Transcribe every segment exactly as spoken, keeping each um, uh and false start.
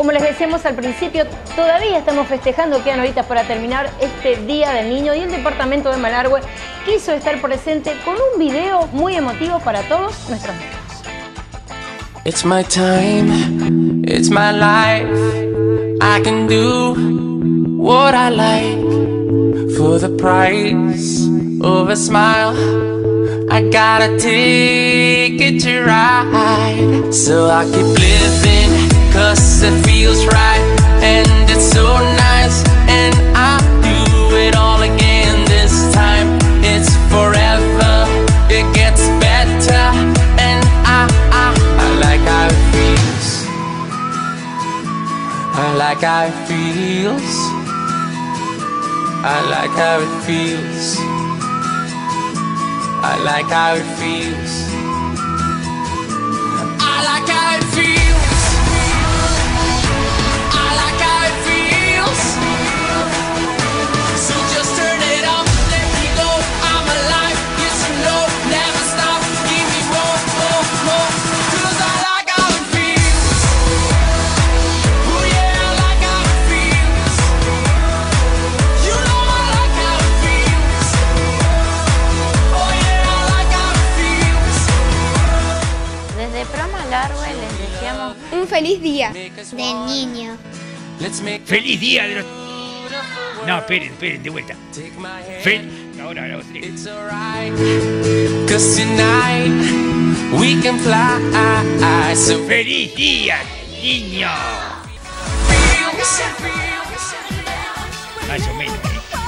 Como les decíamos al principio, todavía estamos festejando, quedan horitas para terminar este Día del Niño, y el departamento de Malargüe quiso estar presente con un video muy emotivo para todos nuestros niños. It's my time, it's my life. I can do what I like for the price of a smile. I got a ticket to ride, so I keep living, cause it feels right, and it's so nice, and I do it all again this time. It's forever, it gets better, and I, I, I like how it feels. I like how it feels. I like how it feels. I like how it feels. I like how it feels. I like how it feels. So just turn it up, let me go. I'm alive, yes you know, never stop. Give me more, more, more. Cause I like how it feels. Oh yeah, I like how it feels. You know I like how it feels. Oh yeah, I like how it feels. Desde Pro Malargüe les deseamos un feliz día del niño. ¡Feliz día de los... No, esperen, esperen, de vuelta. Fel... Ahora, ahora, otra. It's alright, cause tonight we can fly. So ¡Feliz día, niño! Más o menos.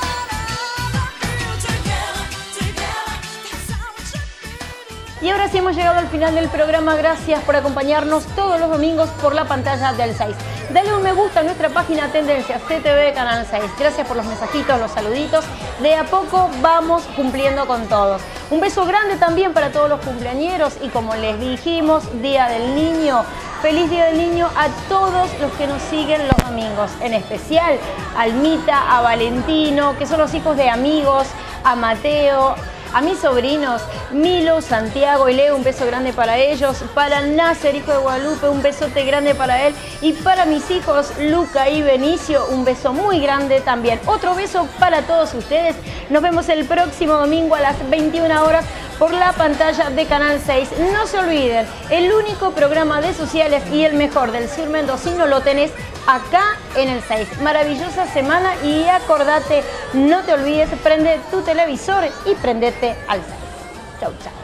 Y ahora sí hemos llegado al final del programa. Gracias por acompañarnos todos los domingos por la pantalla del seis. Dale un me gusta a nuestra página Tendencias C T V Canal seis. Gracias por los mensajitos, los saluditos. De a poco vamos cumpliendo con todos. Un beso grande también para todos los cumpleañeros y, como les dijimos, Día del Niño. Feliz Día del Niño a todos los que nos siguen los domingos. En especial a Almita, a Valentino, que son los hijos de amigos, a Mateo, a mis sobrinos Milo, Santiago y Leo, un beso grande para ellos. Para Nasser, hijo de Guadalupe, un besote grande para él. Y para mis hijos Luca y Benicio, un beso muy grande también. Otro beso para todos ustedes. Nos vemos el próximo domingo a las veintiuna horas por la pantalla de Canal seis. No se olviden, el único programa de sociales y el mejor del sur mendocino lo tenés acá en el seis. Maravillosa semana y acordate, no te olvides, prende tu televisor y prendete al seis. Chau, chau.